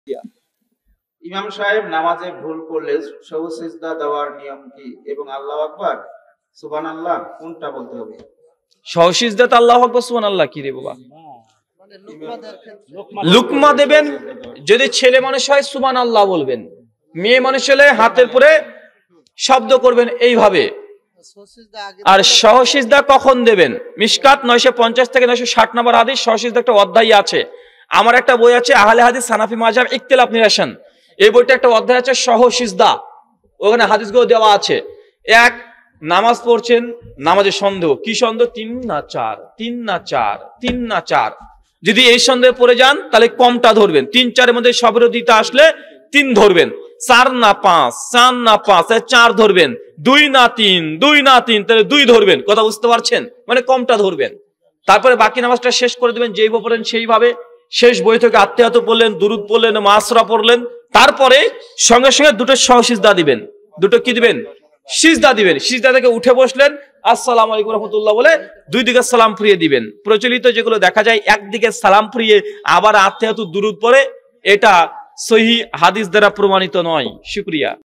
ইমাম সাহেব নামাজে ভুল করলে সহজ সিজদা দেওয়ার নিয়ম কি এবং আল্লাহু আকবার সুবহানাল্লাহ কোনটা বলতে হবে? সহসিজদাতে আল্লাহু আকবার সুবহানাল্লাহ কি রে বাবা? লুকমা দেবেন। যদি ছেলে মানুষ হয় সুবহানাল্লাহ বলবেন, মেয়ে মানুষ হলে হাতের পরে শব্দ করবেন এইভাবে। আর সহসিজদা কখন দেবেন? মিশকাত 950 থেকে 960 নম্বর হাদিস, সহসিজদা একটা অধ্যায় আছে। আমার একটা বই আছে আহলে হাদিস হানাফি মাযহাব ইখতিলাফ নিরসন, এই বইটা একটা অধ্যায় আছে সহসিজদা, ওখানে হাদিসগুলো দেওয়া আছে। এক, নামাজ পড়ছেন, নামাজের সন্দেহ, কি সন্দেহ? 3 না 4, 3 না 4, 3 না 4। যদি এই সন্দেহে পড়ে যান তাহলে কমটা ধরবেন, 3-4 মধ্যে সবিরোধিতা আসলে 3 ধরবেন, 4 না 5, 4 না 5 4 ধরবেন, 2 না 3, 2 না 3 তাহলে 2 ধরবেন। কথা বুঝতে পারছেন? মানে কমটা ধরবেন। তারপরে বাকি নামাজটা শেষ করে দেবেন যেইভাবে পড়েন সেইভাবে। শেষ বই থেকে আত্মিয়াত পড়লেন, দুরুদ পড়লেন, মাসরা পড়লেন, তারপরে সঙ্গে সঙ্গে দুটো সহসিজদা দিবেন। দুটো কি দিবেন? সিজদা দিবেন। সিজদা থেকে উঠে বসলেন, আসসালামু আলাইকুম রাহমাতুল্লাহ বলে 2 দিকে সালাম ফিরিয়ে দিবেন। প্রচলিত যেগুলো দেখা যায় একদিকে সালাম ফিরিয়ে আবার আত্মিয়াত দুরুদ পড়ে, এটা সহিহ হাদিস দ্বারা প্রমাণিত নয়। শুকরিয়া।